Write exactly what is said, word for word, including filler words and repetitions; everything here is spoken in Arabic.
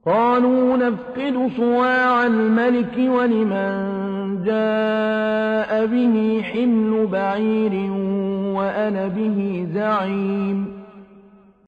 قالوا نفقد صواع الملك ولمن جاء به حمل بعير وأنا به زعيم